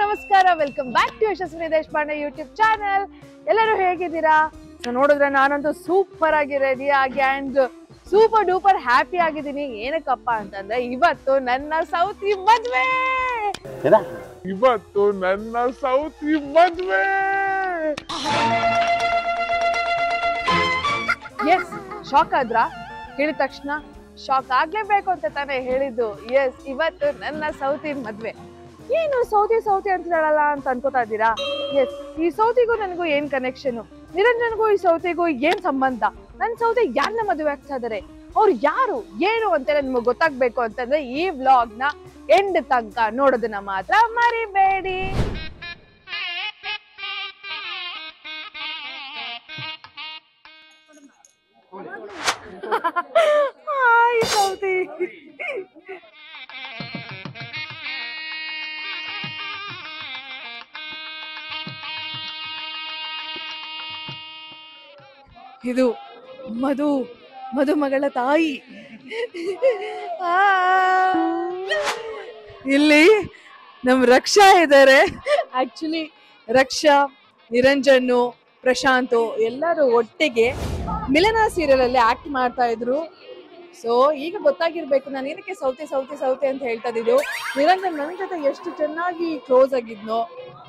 ನಮಸ್ಕಾರ, welcome back to Yashaswini Deshpande YouTube channel. ಎಲ್ಲರೂ ಹೇಗಿದ್ದೀರಾ? ನೋಡಿದ್ರೆ ನಾನಂತೂ ಸೂಪರ್ ಆಗಿ ರೆಡಿ ಆಗಿ ಅಂಡ್ ಸೂಪರ್ ಡೂಪರ್ ಹ್ಯಾಪಿ ಆಗಿದ್ದೀನಿ. ಏನಕ್ಕಪ್ಪ ಅಂತಂದ್ರೆ ಇವತ್ತು ನನ್ನ ಸೌತಿ ಮದ್ವೆ. ಎಸ್, ಶಾಕ್ ಆದ್ರಾ? ಹೇಳಿದ ತಕ್ಷಣ ಶಾಕ್ ಆಗ್ಲೇಬೇಕು ಅಂತ ತಾನೇ ಹೇಳಿದ್ದು. ಎಸ್, ಇವತ್ತು ನನ್ನ ಸೌತಿ ಮದ್ವೆ. ಏನು ಸೌತಿ ಅಂತಿದಾಳಲ್ಲ ಅಂತ ಅನ್ಕೋತಾ ಇದ್ದೀರಾ? ಎಸ್, ಈ ಸೌತಿಗೂ ನನಗೂ ಏನ್ ಕನೆಕ್ಷನ್? ನಿರಂಜನ್ಗೂ ಈ ಸೌತಿಗೂ ಏನ್ ಸಂಬಂಧ? ನನ್ ಸೌತಿ ಯಾರನ್ನ ಮದುವೆ ಆಗ್ತಾ ಇದಾರೆ, ಅವ್ರು ಯಾರು ಏನು ಅಂತ ನಿಮ್ಗೆ ಗೊತ್ತಾಗ್ಬೇಕು ಅಂತಂದ್ರೆ ಈ ವ್ಲಾಗ್ ನ ಎಂಡ್ ತನಕ ನೋಡೋದನ್ನ ಮಾತ್ರ ಮರಿಬೇಡಿ. ಹಾಯ್ ಸೌತಿ. ಇದು ಮಧುಮಗಳ ತಾಯಿ. ಇಲ್ಲಿ ನಮ್ ರಕ್ಷಾ ಇದ್ದಾರೆ. ಆಕ್ಚುಲಿ ರಕ್ಷಾ, ನಿರಂಜನ್ನು, ಪ್ರಶಾಂತ್ ಎಲ್ಲರೂ ಒಟ್ಟಿಗೆ ಮಿಲನ ಸೀರಿಯಲ್ ಅಲ್ಲಿ ಆಕ್ಟ್ ಮಾಡ್ತಾ ಇದ್ರು. ಸೊ ಈಗ ಗೊತ್ತಾಗಿರ್ಬೇಕು ನಾನು ಏನಕ್ಕೆ ಸೌತಿ ಅಂತ ಹೇಳ್ತಾ ಇದ್ದು. ನಿರಂಜನ್ ನನ್ನ ಜೊತೆ ಎಷ್ಟು ಚೆನ್ನಾಗಿ ಕ್ಲೋಸ್ ಆಗಿದ್ನೋ,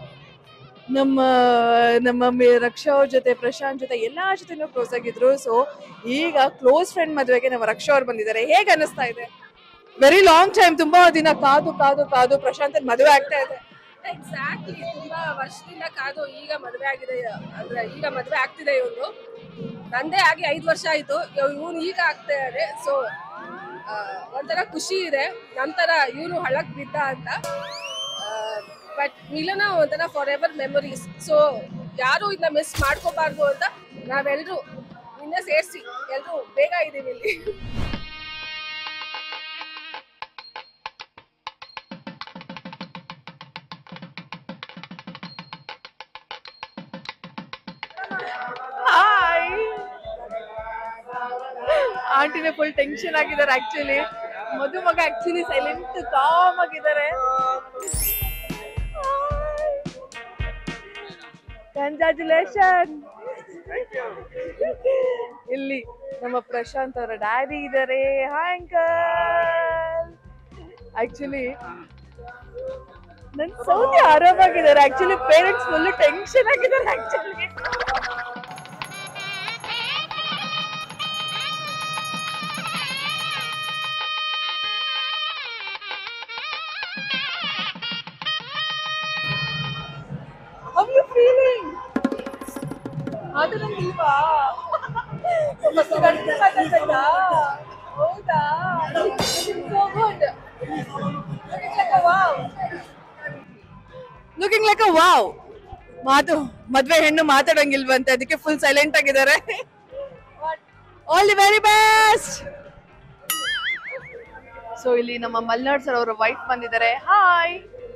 ನಮ್ಮ ರಕ್ಷಾ ಅವ್ರ ಜೊತೆ, ಪ್ರಶಾಂತ್ ಜೊತೆ ಎಲ್ಲಾ ಜೊತೆನೂ ಕ್ಲೋಸ್ ಆಗಿದ್ರು. ಸೊ ಈಗ ಕ್ಲೋಸ್ ಫ್ರೆಂಡ್ ಮದ್ವೆಗೆ ನಮ್ಮ ರಕ್ಷಾ ಅವ್ರು ಬಂದಿದ್ದಾರೆ. ಹೇಗೆ ಅನಿಸ್ತಾ ಇದೆ? ವೆರಿ ಲಾಂಗ್ ಟೈಮ್, ತುಂಬಾ ದಿನ ಕಾದು ಪ್ರಶಾಂತ್ ಮದುವೆ ಆಗ್ತಾ ಇದೆ. ಎಕ್ಸಾಕ್ಟ್ಲಿ, ತುಂಬಾ ವರ್ಷದಿಂದ ಕಾದು ಈಗ ಮದುವೆ ಆಗಿದೆ. ಅಂದ್ರೆ ಈಗ ಮದುವೆ ಆಗ್ತಿದೆ. ಇವನು ನಂದೇ ಆಗಿ 5 ವರ್ಷ ಆಯ್ತು, ಇವನು ಈಗ ಆಗ್ತಾ ಇದೆ. ಸೊ ಒಂಥರ ಖುಷಿ ಇದೆ. ನಂತರ ಇವನು ಹಳಕ್ ಬಿದ್ದ ಅಂತ. ಬಟ್ ಮಿಲನ ಒಂಥರ ಫಾರ್ ಎವರ್ ಮೆಮೊರೀಸ್. ಸೊ ಯಾರು ಇದನ್ನ ಮಿಸ್ ಮಾಡ್ಕೋಬಾರ್ದು ಅಂತ ನಾವೆಲ್ಲರೂ ಇನ್ನ ಸೇರಿಸಿ ಎಲ್ಲರೂ ಬೇಗ ಇದೀವಿ ಇಲ್ಲಿ. ಆಂಟಿನ ಫುಲ್ ಟೆನ್ಷನ್ ಆಗಿದ್ದಾರೆ. ಆಕ್ಚುಲಿ ಮಧುಮಗ ಆಕ್ಚುಲಿ ಸೈಲೆಂಟ್ ಕಾಮ್ ಆಗಿದ್ದಾರೆ. ಕಂಗ್ರಾಚುಲೇಷನ್. ಇಲ್ಲಿ ನಮ್ಮ ಪ್ರಶಾಂತ್ ಅವರ ಡ್ಯಾಡಿ ಇದ್ದಾರೆ. Hi uncle. ಆಕ್ಚುಲಿ ನನ್ ಸೌತಿ ಆರಾಮಾಗಿದ್ದಾರೆ. ಆಕ್ಚುಲಿ ಪೇರೆಂಟ್ಸ್ ಫುಲ್ ಟೆನ್ಷನ್ ಆಗಿದ್ದಾರೆ. Actually How are you feeling? ಅದು ನಂಗಿಲ್ವಾ? ಮಸ್ತ್ ಗಂಟೆ ಮಾತಾಡ್ತಾ? ಹೌದಾ? So good. Looking like a wow. Looking like a wow. ಮದ್ವೆ ಹೆಣ್ಣು ಮಾತಾಡಂಗಿಲ್ವಂತೆ, ಅದಕ್ಕೆ ಫುಲ್ ಸೈಲೆಂಟ್ ಆಗಿದ್ದಾರೆ. All the very best. So ಇಲ್ಲಿ ನಮ್ಮ ಮಲ್ನಾಡ್ ಸರ್ ಅವರ ವೈಫ್ ಬಂದಿದ್ದಾರೆ. ಹಾಯ್.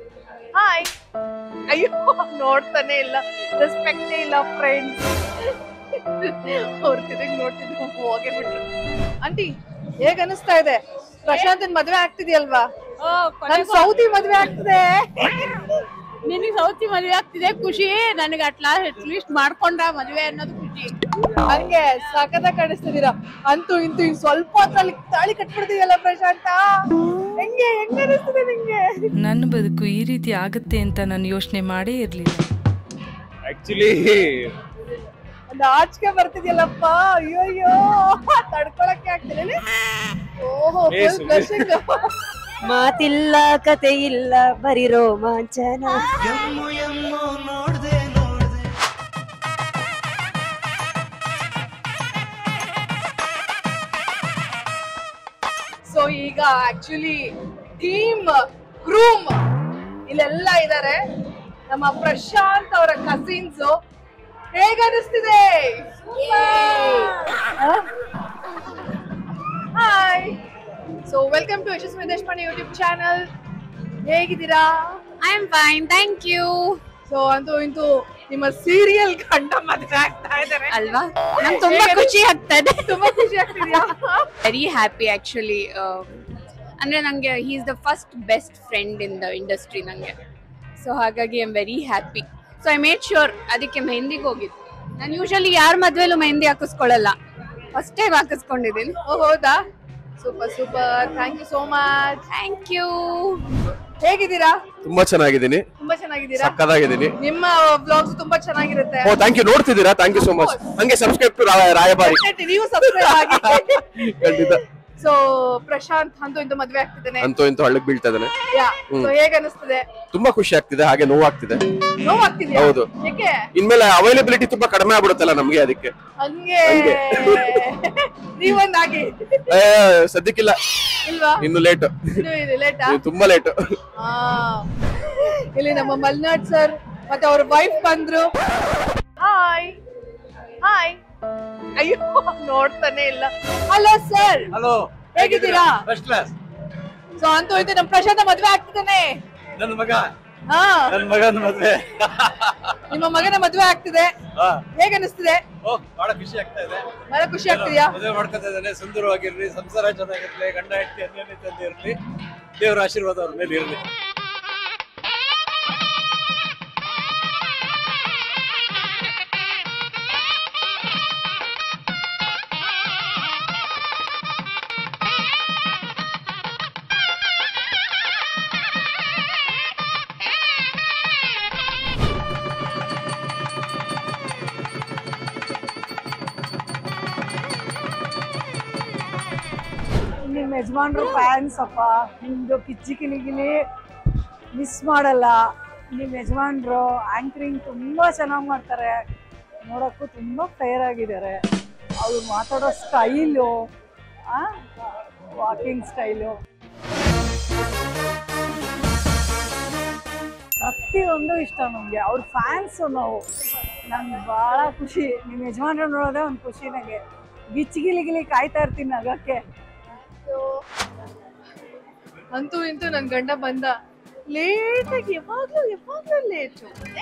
ಅಯ್ಯೋ, ನೋಡ್ತಾನೆ ಇಲ್ಲ, ರೆಸ್ಪೆಕ್ಟೇ ಇಲ್ಲ ಫ್ರೆಂಡ್ಸ್. ಅವ್ರ ತಿರುಗಿ ನೋಡ್ತಿದ್ರು, ಹೋಗೇ ಬಿಟ್ರು. ಆಂಟಿ, ಹೇಗ ಅನಿಸ್ತಾ ಇದೆ? ಪ್ರಶಾಂತನ್ ಮದ್ವೆ ಆಗ್ತಿದ್ಯಲ್ವಾ? ನನ್ ಸೌತಿ ಮದ್ವೆ ಆಗ್ತಿದೆ. ನಿನಗೆ ಸೌತಿ ಮದುವೆ ಆಗ್ತಿದೆ, ಖುಷಿ. ನನಗೆ ಅಟ್ಲೀಸ್ಟ್ ಮಾಡ್ಕೊಂಡ ಮದುವೆ ಅನ್ನೋದು ಖುಷಿ. ಹಂಗೆ ಸಖತ ಕಾಣಿಸ್ತಿದ್ದೀರಾ. ಅಂತೂ ಇಂತೂ ಸ್ವಲ್ಪ ಹೊತ್ತಲ್ಲಿ ತಾಳಿ ಕಟ್ಬಿಡ್ತೀಯಲ್ಲ ಪ್ರಶಾಂತ. ಹೆಂಗ್ ಅನಿಸ್ತದೆ ನಿಂಗೆ? ನನ್ನ ಬದುಕು ಈ ರೀತಿ ಆಗುತ್ತೆ ಅಂತ ನಾನು ಯೋಚನೆ ಮಾಡೇ ಇರ್ಲಿಲ್ಲ. ಆಕ್ಚುಲಿ ಒಂದು ಆಚೆ ಬರ್ತಿದ್ಯಲ್ಲಪ್ಪ. ಅಯ್ಯೋ, ತಡ್ಕೊಳಕ್ಕೆ ಆಗ್ತಿಲ್ಲ. ಓಹೋ, ಮಾತಿಲ್ಲ, ಕತೆ ಇಲ್ಲ, ಬರೀ ರೋಮಾಂಚನ. ಸೊ ಈಗ ಆಕ್ಚುಲಿ ಟೀಮ್ ಗ್ರೂಮ್ ಇಲ್ಲೆಲ್ಲ ಇದ್ದಾರೆ. ನಮ್ಮ ಪ್ರಶಾಂತ್ ಅವರ ಕಸಿನ್ಸ್. ಹೇಗ ಅನಿಸ್ತಿದೆ? Hi. So welcome to Yashaswini Deshpande YouTube channel. ಹೇಗಿದ್ದೀರಾ? I am fine, thank you. So ಅಂತೂ ಇಂತೂ ನಿಮ್ಮ ಸೀರಿಯಲ್ ಗಂಡ ಮದುವೆ ಆಗ್ತಾ ಇದ್ದಾರೆ ಅಲ್ವಾ? ನಂಗೆ ತುಂಬಾ ಖುಷಿ ಆಗ್ತದೆ. ತುಂಬಾ ಖುಷಿ ಆಗ್ತಿದ್ಯಾ? Very happy actually. ಅಂದ್ರೆ ನಂಗೆ he is the first best friend in the industry ನಂಗೆ. ಸೊ ಹಾಗಾಗಿ I am very happy. So I made sure ಅದಕ್ಕೆ ಮೆಹಂದಿಗೆ ಹೋಗಿದ್ದು. ನಾನು ಯೂಶಲಿ ಯಾರ ಮದ್ವೆಲೂ ಮೆಹಂದಿ ಹಾಕಿಸ್ಕೊಳ್ಳಲ್ಲ, ಫಸ್ಟ್ ಟೈಮ್ ಹಾಕಿಸ್ಕೊಂಡಿದ್ದೀನಿ. ಓ ಹೌದಾ, super super, thank you so much. Thank you. ಹೇಗಿದ್ದೀರಾ? ತುಂಬಾ ಚೆನ್ನಾಗಿದ್ದೀನಿ, ತುಂಬಾ ಚೆನ್ನಾಗಿದ್ದೀರಾ? ಸಕ್ಕದಾಗಿದ್ದೀನಿ. ನಿಮ್ಮ ವ್ಲಾಗ್ಸ್ ತುಂಬಾ ಚೆನ್ನಾಗಿರುತ್ತೆ. ಓ ಥ್ಯಾಂಕ್ ಯು, ನೋಡ್ತಿದ್ದೀರಾ? Thank you so much. ಹಂಗೆ ಸಬ್ಸ್ಕ್ರೈಬ್ ಟು ರಾಯಭಾರಿ. ನೀವು ಸಬ್ಸ್ಕ್ರೈಬ್ ಆಗಿ. ಖಂಡಿತ. ಸೊ ಪ್ರಶಾಂತ್ ಅಂತೂ ಇಂತೂ ಮದ್ವೆ ಆಗ್ತಿದ್ದಾನೆ, ಅಂತೂ ಇಂತೂ ಹಳ್ಳಕ್ ಬೀಳ್ತಾ ಇದ್ದಾನೆ. ಸೊ ಹೇಗ ಅನಿಸ್ತದೆ? ತುಂಬಾ ಖುಷಿ ಆಗ್ತಿದೆ, ಹಾಗೆ ನೋವಾಗ್ತಿದೆ. ನೋವಾಗ್ತಿದ್ಯಾ? ಹೌದು. ಯಾಕೆ? ಇನ್ಮೇಲೆ ಅವೈಲಬಿಲಿಟಿ ತುಂಬಾ ಕಡಿಮೆ ಆಗ್ಬಿಡುತ್ತಲ್ಲ ನಮ್ಗೆ, ಅದಕ್ಕೆ. ಹಂಗೆ ನೀವೊಂದಾಗಿ ಸದ್ಯಕ್ಕಿಲ್ಲ, ಇಲ್ವಾ? ಇನ್ನು ಲೇಟ್, ಲೇಟಾ? ತುಂಬಾ ಲೇಟ್. ಇಲ್ಲಿ ನಮ್ಮ ಮಲ್ನಾಡ್ ಸರ್ ಮತ್ತೆ ಅವ್ರ ವೈಫ್ ಬಂದ್ರು. Hi hi. ಅಯ್ಯೋ ನೋಡ್ತಾನೆ ಇಲ್ಲ. Hello sir. ಹಲೋ, ಹೇಗಿದ್ದೀರಾ? First class. ಸೊ ಅಂತೂ ಇದು ನಮ್ಮ ಪ್ರಶಾಂತ ಮದ್ವೆ ಆಗ್ತಿದ್ದಾನೆ. ನನ್ನ ಮಗ, ಹಾ, ನನ್ನ ಮಗನ ಮದ್ವೆ. ನಿಮ್ಮ ಮಗನ ಮದ್ವೆ ಆಗ್ತಿದೆ, ಹೇಗ ಅನಿಸ್ತಿದೆ? ಓ ಬಹಳ ಖುಷಿ ಆಗ್ತಾ ಇದೆ. ಬಹಳ ಖುಷಿ ಆಗ್ತಿದ್ಯಾ? ಮದುವೆ ಮಾಡ್ಕೊತಾ ಇದ್ದಾನೆ, ಸುಂದರವಾಗಿರ್ಲಿ, ಸಂಸಾರ ಚೆನ್ನಾಗಿರ್ಲಿ, ಗಂಡ ಹೆಂಡತಿ ಅನ್ಯೋನ್ಯತೆ ಇರ್ಲಿ, ದೇವರ ಆಶೀರ್ವಾದ ಅವ್ರ ಮೇಲೆ ಇರಲಿ. ನಿಮ್ಮ ಯಜಮಾನ್ರು ಫ್ಯಾನ್ಸ್ ಅಪ್ಪ, ನಿಮ್ದು ಕಿಚ್ಚಿ ಕಿಲಿಗಿಲಿ ಮಿಸ್ ಮಾಡಲ್ಲ. ನಿಮ್ಮ ಯಜಮಾನ್ರು ಆಂಕರಿಂಗ್ ತುಂಬ ಚೆನ್ನಾಗಿ ಮಾಡ್ತಾರೆ, ನೋಡೋಕ್ಕೂ ತುಂಬ ಫೇರ್ ಆಗಿದ್ದಾರೆ. ಅವ್ರು ಮಾತಾಡೋ ಸ್ಟೈಲು, ವಾಕಿಂಗ್ ಸ್ಟೈಲು, ಪ್ರತಿಯೊಂದು ಇಷ್ಟ ನಮಗೆ. ಅವ್ರ ಫ್ಯಾನ್ಸು ನಾವು. ನಂಗೆ ಭಾಳ ಖುಷಿ, ನಿಮ್ಮ ಯಜಮಾನ್ರು ನೋಡೋದೇ ಒಂದು ಖುಷಿ ನನಗೆ. ಗಿಚ್ಚಿಗಿಲಿಗಿಲಿ ಕಾಯ್ತಾ ಇರ್ತೀನಿ ನಗಕ್ಕೆ. ಅಂತೂ ಇಂತೂ ನನ್ ಗಂಡ ಬಂದ. ಲೇಟ್ ಆಗಿ ಯಾವಾಗ್ಲೂ ಲೇಟ್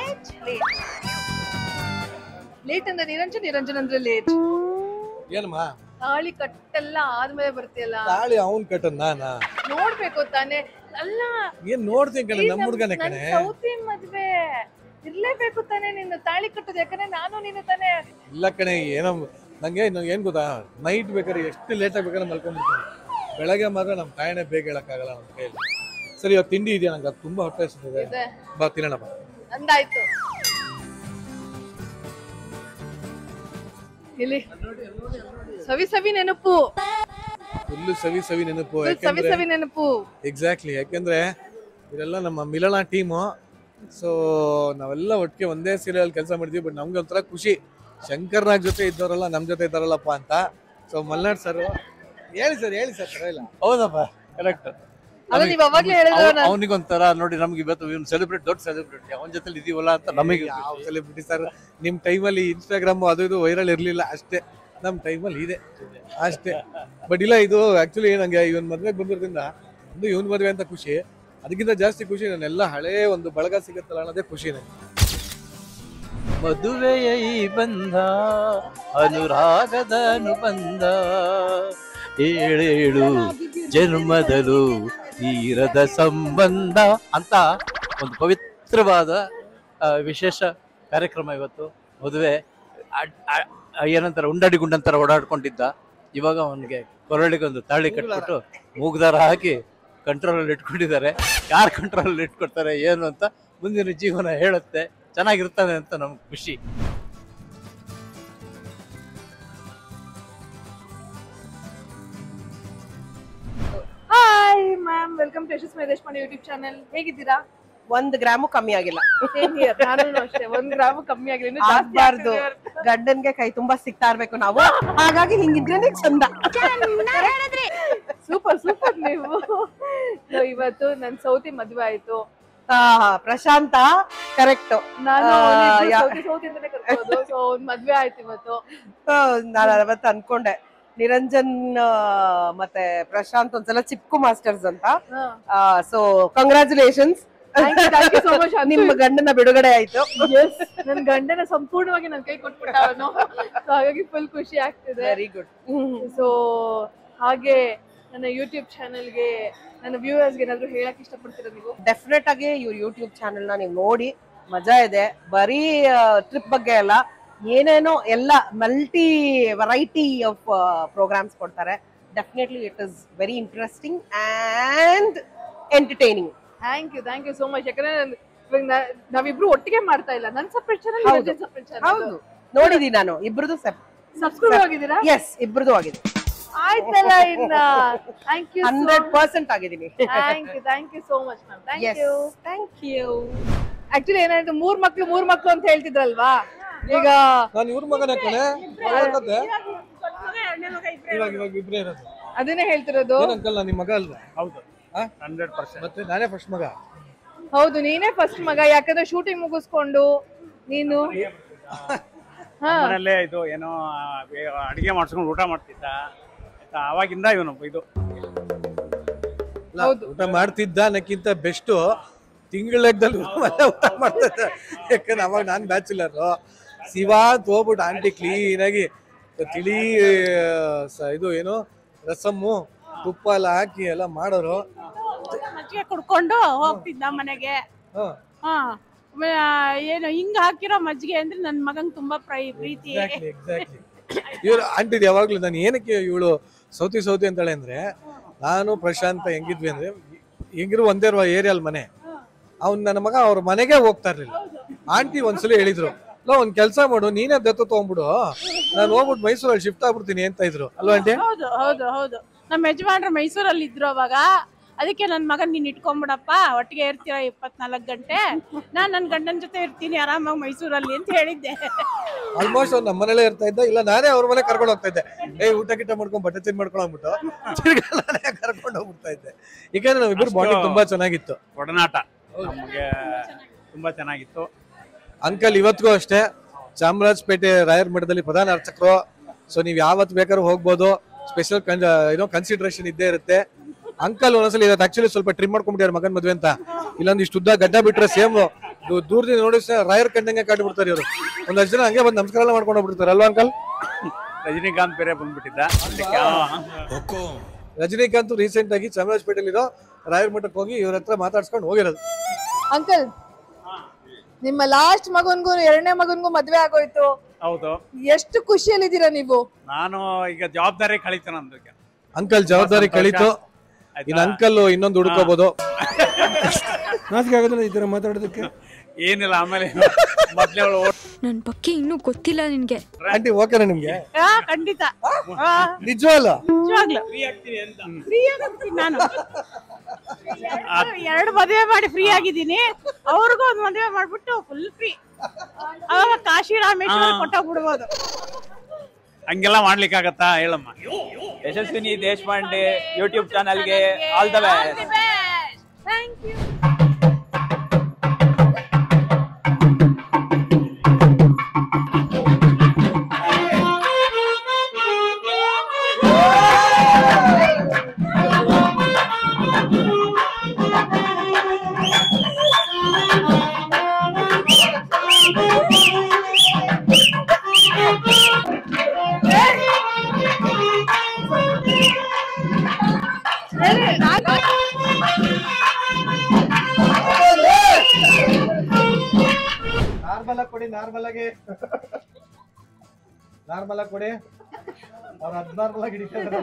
ಲೇಟ್ ಅಂದ್ರೆ ನಿರಂಜನ್ ಅಂದ್ರೆ ಲೇಟ್. ಏನಮ್ಮ ತಾಳಿ ಕಟ್ಟೆಲ್ಲ ಆದ್ಮೇಲೆ ಬರ್ತೀಯಲ್ಲ, ತಾಳಿ ಅವನ್ ಕಟ್ಟದ್ ನಾನಾ? ನೋಡ್ಬೇಕು ತಾನೆ. ಅಲ್ಲ ಏನ್ ನೋಡ್ತೀನಿ ಕಣೆ, ನಮ್ಮ ಹುಡ್ಗನೇ ಕಣೆ. ಸೌತಿ ಮದ್ವೆ ಇರ್ಲೇಬೇಕು ತಾನೆ ನಿನ್ನ ತಾಳಿ ಕಟ್ಟೋದು, ಯಾಕಂದ್ರೆ ನಾನು ನೀನು ತಾನೆ. ಇಲ್ಲ ಕಣೆ, ಏನೋ ನಂಗೆ ಏನ್ ಗೊತ್ತಾ, ನೈಟ್ ಬೇಕಾದ್ರೆ ಎಷ್ಟು ಲೇಟ್ ಆಗಿ ಬೇಕಾದ್ರೆ ಮಲ್ಕೊಂಡ್ಬಿಡ್ತೀನಿ, ಬೆಳಗ್ಗೆ ಮಾತ್ರ ನಮ್ ತಾಯನೇ ಬೇಗ ಹೇಳಕ್ಕಾಗಲ್ಲ ನಮ್ಮ ಕೈಯಲ್ಲಿ. ಸರಿ, ಇವಾಗ ತಿಂಡಿ ಇದೆಯಾ? ನಂಗೆ ಅದು ತುಂಬಾ ಹೊಟ್ಟೆ ಹಸಿದಿದೆ, ಬಾ ತಿನ್ನೋಣ ಬಾ. ಅಂದಾಯ್ತು. ಇಲ್ಲಿ ಸವಿ ಸವಿ ನೆನಪು, ಫುಲ್ಲು ಸವಿ ಸವಿ ನೆನಪು. ಸವಿ ಸವಿ ನೆನಪು. ಎಕ್ಸಾಕ್ಟ್ಲಿ, ಯಾಕೆಂದ್ರೆ ಇದೆಲ್ಲ ನಮ್ಮ ಮಿಲನ ಟೀಮು. ಸೊ ನಾವೆಲ್ಲ ಒಟ್ಟಿಗೆ ಒಂದೇ ಸೀರಿಯಲ್ ಕೆಲಸ ಮಾಡಿದ್ವಿ. ಬಟ್ ನಮ್ಗೆ ಒಂಥರ ಖುಷಿ, ಶಂಕರ್ ನಾಗ್ ಜೊತೆ ಇದ್ದವರೆಲ್ಲ ನಮ್ ಜೊತೆ ಇದ್ದಾರಲ್ಲಪ್ಪ ಅಂತ. ಸೊ ಮಲ್ನಾಡ್ ಸರ್ ಹೇಳಿ ಸರ್ ಪರವಾಗಿಲ್ಲ. ಹೌದಪ್ಪ, ಕರೆಕ್ಟ್. ಅವನಿಗೊಂಥರ ನೋಡಿ, ನಮ್ಗೆ ಇವತ್ತು ಇವನು ಸೆಲೆಬ್ರಿಟಿ, ದೊಡ್ಡ ಸೆಲೆಬ್ರಿಟಿ, ಅವನ ಜೊತೆ ಇದೀವಲ್ಲ ಅಂತ ನಮಗೆ. ಯಾವ ಸೆಲೆಬ್ರಿಟಿ ಸರ್, ನಿಮ್ ಟೈಮಲ್ಲಿ ಇನ್ಸ್ಟಾಗ್ರಾಮ್ ಅದು ಇದು ವೈರಲ್ ಇರ್ಲಿಲ್ಲ ಅಷ್ಟೇ, ನಮ್ ಟೈಮಲ್ಲಿ ಇದೆ ಅಷ್ಟೇ. ಬಟ್ ಇಲ್ಲ, ಇದು ಆಕ್ಚುಲಿ ನಂಗೆ ಇವನ್ ಮದ್ವೆಗೆ ಬಂದಿರೋದ್ರಿಂದ ಒಂದು ಇವನ್ ಮದ್ವೆ ಅಂತ ಖುಷಿ, ಅದಕ್ಕಿಂತ ಜಾಸ್ತಿ ಖುಷಿ ನನ್ನೆಲ್ಲ ಹಳೇ ಒಂದು ಬಳಗ ಸಿಗುತ್ತಲ್ಲ ಅನ್ನೋದೇ ಖುಷಿ ನನಗೆ. ಮದುವೆಯ ಈ ಬಂಧ ಅನುರಾಗದ ಅನುಬಂಧ, ಏಳೇಳು ಜನ್ಮದಲು ತೀರದ ಸಂಬಂಧ ಅಂತ ಒಂದು ಪವಿತ್ರವಾದ ವಿಶೇಷ ಕಾರ್ಯಕ್ರಮ ಇವತ್ತು. ಮದುವೆ ಏನಂತಾರೆ, ಉಂಡಾಡಿ ಗುಂಡಂತರ ಓಡಾಡ್ಕೊಂಡಿದ್ದ, ಇವಾಗ ಅವನಿಗೆ ಕೊರಳಿಗೊಂದು ತಾಳಿ ಕಟ್ಬಿಟ್ಟು ಮೂಗ್ದಾರ ಹಾಕಿ ಕಂಟ್ರೋಲಲ್ಲಿ ಇಟ್ಕೊಂಡಿದ್ದಾರೆ. ಯಾರು ಕಂಟ್ರೋಲಲ್ಲಿ ಇಟ್ಕೊಡ್ತಾರೆ ಏನು ಅಂತ ಮುಂದಿನ ಜೀವನ ಹೇಳುತ್ತೆ. ಚೆನ್ನಾಗಿರ್ತಾನೆ ಅಂತ ನಮ್ಗೆ ಖುಷಿ. Hi ma'am, welcome to Yashas Deshpande YouTube channel. ಹೇಗಿದ್ದೀರಾ? 1 ಗ್ರಾಮು ಕಮ್ಮಿ ಆಗಿಲ್ಲ. ನಾನು ಅಷ್ಟೇ, 1 ಗ್ರಾಮ್ ಕಮ್ಮಿ ಆಗಿಲ್ಲ. ಆಗ್ಬಾರ್ದು, ಗಂಡನ್ಗೆ ಕೈ ತುಂಬಾ ಸಿಗ್ತಾ ಇರ್ಬೇಕು ನಾವು, ಹಾಗಾಗಿ ಹಿಂಗಿದ್ರೆ ಚಂದ. Super super. ನೀವು ಇವತ್ತು ನನ್ ಸೌತಿ ಮದ್ವೆ ಆಯ್ತು. ಪ್ರಶಾಂತ ಕರೆಕ್ಟ್, ನಾನು ಸೌತಿ ಅಂತಾನೆ ಕರ್ಕೋದು. ಸೊ ಮದ್ವೆ ಆಯ್ತು ಇವತ್ತು. ನಾನು ಅವತ್ತು ಅನ್ಕೊಂಡೆ ನಿರಂಜನ್ ಮತ್ತೆ ಪ್ರಶಾಂತ್ ಒಂದ್ಸಲ ಚಿಪ್ಕು ಮಾಸ್ಟರ್ಸ್ ಅಂತ. ಸೊ ಕಂಗ್ರಾಚುಲೇಷನ್ಸ್, ನಿಮ್ಮ ಗಂಡನ ಬಿಡುಗಡೆ ಆಯ್ತು. ನನ್ ಗಂಡನ ಸಂಪೂರ್ಣವಾಗಿ ನನ್ ಕೈ ಕೊಟ್ಬಿಟ್ಟ ಅವನು. ಸೊ ಹಾಗಾಗಿ ಫುಲ್ ಖುಷಿ ಆಗ್ತಿದೆ. Very good. ಸೊ ಹಾಗೆ ನನ್ನ ಯೂಟ್ಯೂಬ್ ಚಾನೆಲ್ಗೆ ನನ್ನ ವ್ಯೂವರ್ಸ್ಗೆ ಏನಾದ್ರು ಹೇಳಕ್ ಇಷ್ಟಪಡ್ತೀರಾ ನೀವು? ಡೆಫಿನೆಟ್ ಆಗಿ ಇವ್ರ ಯೂಟ್ಯೂಬ್ ಚಾನೆಲ್ ನ ನೀವು ನೋಡಿ, ಮಜಾ ಇದೆ. ಬರೀ ಟ್ರಿಪ್ ಬಗ್ಗೆ ಅಲ್ಲ, ಏನೇನೋ ಎಲ್ಲ ಮಲ್ಟಿ ವೆರೈಟಿ ಆಫ್ ಪ್ರೋಗ್ರಾಮ್ಸ್ ಕೊಡ್ತಾರೆ. Definitely it is very interesting and entertaining. Thank you so much. ಯಾಕಂದ್ರೆ ನಾವಿಬ್ರು ಒಟ್ಟಿಗೆ ಮಾಡ್ತಾ ಇಲ್ಲ, ನನ್ನ ಸಪರೇಟ್ ಚಾನೆಲ್, ಸಪರೇಟ್ ಚಾನೆಲ್. ಹೌದು, ನೋಡಿದೀನಿ ನಾನು. ಇಬ್ರದು ಸಬ್ಸ್ಕ್ರೈಬ್ ಆಗಿದ್ದೀರಾ? ಎಸ್, ಇಬ್ರದು ಆಗಿದೆ. ಆಯ್ತಲ್ಲ, ಇನ್ನ ಥ್ಯಾಂಕ್ ಯು 100% ಆಗಿದ್ದೀನಿ. Thank you so much ma'am. Thank you. Actually ಏನಾಯ್ತು, ಮೂರ್ ಮಕ್ಳು ಅಂತ ಹೇಳ್ತಿದ್ರಲ್ವಾ, ಈಗ ನಾನು ಇವ್ರ ಮಗನೇ ಕಣೆ, ಇವಾಗ ಇಬ್ರೇ ಇರೋದು. ಅದನ್ನೇ ಹೇಳ್ತಿರೋದು. ಅಂಕಲ್ ನಿಮ್ಮ ಮಗ ಅಲ್ವಾ? ಹೌದು, 100%. ಮತ್ತೆ ನಾನೇ ಫಸ್ಟ್ ಮಗ. ಹೌದು, ನೀನೇ ಫಸ್ಟ್ ಮಗ. ಯಾಕಂದ್ರೆ ಶೂಟಿಂಗ್ ಮುಗಿಸ್ಕೊಂಡು ನೀನು ಮನೆಯಲ್ಲೇ ಇದು ಏನೋ ಅಡಿಗೆ ಮಾಡ್ಸ್ಕೊಂಡು ಊಟ ಮಾಡ್ತಿದ್ದ. ಅವಾಗಿಂದ ಇವನು ಇದು ಊಟ ಮಾಡ್ತಿದ್ದ ಅನ್ನಕ್ಕಿಂತ ಬೆಸ್ಟ್ ತಿಂಗಳಲ್ಲಿ ಊಟ ಮಾಡ್ತಿದ್ದ. ಯಾಕಂದ್ರೆ ಅವಾಗ ನಾನ್ ಬ್ಯಾಚುಲರ್. ಶಿವಾ ಹೋಗ್ಬಿಟ್ಟು ಆಂಟಿ ಕ್ಲೀನ್ ಆಗಿ ತಿಳಿ ಇದು ಏನು ರಸಮ್ಮು ತುಪ್ಪ ಎಲ್ಲ ಹಾಕಿ ಎಲ್ಲ ಮಾಡೋರು. ಮಜ್ಜಿಗೆ ಕುಡ್ಕೊಂಡು ಹೋಗ್ತಿದ್ದ ಮನೆಗೆ. ಏನು ಹಿಂಗ ಹಾಕಿರೋ ಮಜ್ಜಿಗೆ ಅಂದ್ರೆ ನನ್ ಮಗಂಗ್ ತುಂಬಾ ಪ್ರೀತಿ. ಎಕ್ಸಾಕ್ಟ್ಲಿ. ಇವ್ರು ಆಂಟಿ ಯಾವಾಗ್ಲೂ ನಾನು ಏನಕ್ಕೆ ಇವಳು ಸೌತಿ ಅಂತಾಳೆ ಅಂದ್ರೆ, ನಾನು ಪ್ರಶಾಂತ ಹೆಂಗಿದ್ವಿ ಅಂದ್ರೆ, ಹೆಂಗಿರು ಒಂದೇ ಏರಿಯಲ್ ಮನೆ. ಅವ್ನ್ ನನ್ನ ಮಗ ಅವ್ರ ಮನೆಗೆ ಹೋಗ್ತಾ ಇರ್ಲಿಲ್ಲ. ಆಂಟಿ ಒಂದ್ಸಲ ಹೇಳಿದ್ರು, ಒಂದ್ ಕೆಲ್ಸ ಮಾಡು, ನೀನೇ ದತ್ತು ತಗೊಂಡ್ಬಿಡು, ನಾನು ಹೋಗ್ಬಿಟ್ಟು ಮೈಸೂರಲ್ಲಿ ಶಿಫ್ಟ್ ಆಗ್ಬಿಡ್ತೀನಿ ಅಂತ ಇದ್ರು ಅಲ್ವಾ ಆಂಟಿ? ಹೌದು ಹೌದು ಹೌದು. ನಮ್ಮ ಯಜಮಾನ್ರು ಮೈಸೂರಲ್ಲಿ ಇದ್ರು ಅವಾಗ. ಅದಕ್ಕೆ ನನ್ ಮಗನ್ ನೀನ್ ಇಟ್ಕೊಂಡ್ಬಿಡಪ್ಪ, ಒಟ್ಟಿಗೆ ಇರ್ತೀರ 24 ಗಂಟೆ, ನಾನ್ ನನ್ ಗಂಡನ ಜೊತೆ ಇರ್ತೀನಿ ಆರಾಮಾಗಿ ಮೈಸೂರಲ್ಲಿ ಅಂತ ಹೇಳಿದ್ದೆ. ಆಲ್ಮೋಸ್ಟ್ ಅವ್ರು ನಮ್ಮ ಮನೇಲೆ ಇರ್ತಾ ಇದ್ದ, ಇಲ್ಲ ನಾನೇ ಅವ್ರ ಮನೆ ಕರ್ಕೊಂಡು ಹೋಗ್ತಾ ಇದ್ದೆ. ಊಟ ಗಿಟ್ಟ ಮಾಡ್ಕೊಂಡು ಬಟ್ಟೆ ಚೇಂಜ್ ಮಾಡ್ಕೊಂಡು ಹೋಗ್ಬಿಟ್ಟು ನಾನೇ ಕರ್ಕೊಂಡು ಹೋಗ್ಬಿಡ್ತಾ ಇದ್ದೆ. ಯಾಕಂದ್ರೆ ನಾವಿಬ್ರು ಬಾಂಡಿಂಗ್ ತುಂಬಾ ಚೆನ್ನಾಗಿತ್ತು, ಒಡನಾಟ ನಮ್ಗೆ ತುಂಬಾ ಚೆನ್ನಾಗಿತ್ತು. ಅಂಕಲ್ ಇವತ್ತಿಗೂ ಅಷ್ಟೇ ಚಾಮರಾಜಪೇಟೆ ರಾಯರ ಮಠದಲ್ಲಿ ಪ್ರಧಾನ ಅರ್ಚಕರು. ಸೊ ನೀವ್ ಯಾವತ್ತು ಬೇಕಾದ್ರೂ ಹೋಗ್ಬೋದು, ಸ್ಪೆಷಲ್ ಏನೋ ಕನ್ಸಿಡರೇಷನ್ ಇದ್ದೇ ಇರುತ್ತೆ. ಅಂಕಲ್ ಒಂದ್ಸಲ ಇವತ್ತು ಆಕ್ಚುಲಿ ಸ್ವಲ್ಪ ಟ್ರಿಮ್ ಮಾಡ್ಕೊಂಡ್ಬಿಟ್ಟಾರೆ ಮಗನ್ ಮದ್ವೆ ಅಂತ. ಇಲ್ಲೊಂದು ಇಷ್ಟು ಉದ್ದ ಗಡ್ಡ ಬಿಟ್ರೆ ಸೇಮ್ ದೂರದಿಂದ ನೋಡಿ ರಾಯರ್ ಕಂಡಂಗೆ ಕಾಟ್ಬಿಡ್ತಾರೆ ಇವರು. ಒಂದಷ್ಟು ಜನ ಹಂಗೆ ಬಂದು ನಮಸ್ಕಾರ ಎಲ್ಲ ಮಾಡ್ಕೊಂಡು ಹೋಗ್ಬಿಡ್ತಾರೆ ಅಲ್ವಾ ಅಂಕಲ್? ರಜನಿಕಾಂತ್ ಬೇರೆ ಬಂದ್ಬಿಟ್ಟಿದ್ದ. ರಜನಿಕಾಂತ್ ರೀಸೆಂಟ್ ಆಗಿ ಚಾಮರಾಜಪೇಟೆಲಿರೋ ರಾಯರ ಮಠಕ್ಕೆ ಹೋಗಿ ಇವ್ರ ಹತ್ರ ಮಾತಾಡ್ಸ್ಕೊಂಡು ಹೋಗಿರೋದು. ಅಂಕಲ್, ನಿಮ್ಮ ಲಾಸ್ಟ್ ಮಗನ್ಗೂ 2ನೇ ಮಗನ್ಗೂ ಮದ್ವೆ ಆಗೋಯ್ತು. ಹೌದು. ಎಷ್ಟು ಖುಷಿಯಲ್ಲಿದ್ದೀರಾ ನೀವು? ನಾನು ಈಗ ಜವಾಬ್ದಾರಿ ಕಳೀತು ನಂದು. ಅಂಕಲ್ ಜವಾಬ್ದಾರಿ ಕಳೀತು. ಇನ್ನು ಅಂಕಲ್ ಇನ್ನೊಂದು ಹುಡುಕೋಬಹುದು. ನಾಚಿಕೆ ಆಗೋದಿಲ್ಲ ಈ ತರ ಮಾತಾಡೋದಕ್ಕೆ? ಏನಿಲ್ಲ, ಆಮೇಲೆ ಮೊದ್ಲೇ ನನ್ ಬಗ್ಗೆ ಇನ್ನೂ ಗೊತ್ತಿಲ್ಲ ನಿನ್ಗೆ. ಆಂಟಿ ಓಕೆನಾ ನಿಮ್ಗೆ? ಖಂಡಿತ, ನಿಜವಲ್ಲ? ನಿಜವಾಗ್ಲು ಫ್ರೀ ಆಗ್ತೀನಿ ನಾನು. 2 ಮದುವೆ ಮಾಡಿ ಫ್ರೀ ಆಗಿದ್ದೀನಿ. ಅವ್ರಿಗೂ ಒಂದು ಮದುವೆ ಮಾಡ್ಬಿಟ್ಟು ಫುಲ್ ಫ್ರೀ. ಅವಾಗ ಕಾಶಿ ರಾಮೇಶ್ವರ ಕೊಟ್ಟೋಗ್ಬಿಡ್ಬೋದು. ಹಂಗೆಲ್ಲ ಮಾಡ್ಲಿಕ್ಕಾಗತ್ತಾ ಹೇಳಮ್ಮ? ಯಶಸ್ವಿನಿ ದೇಶಪಾಂಡೆ ಯೂಟ್ಯೂಬ್ ಚಾನಲ್ಗೆ all the best. Thank you. Normal ಆಗಿ ಕೊಡಿ. ಅವ್ರು ಅಬ್ನಾರ್ಮಲ್ ಆಗಿ ಹಿಡಿತಾರೆ.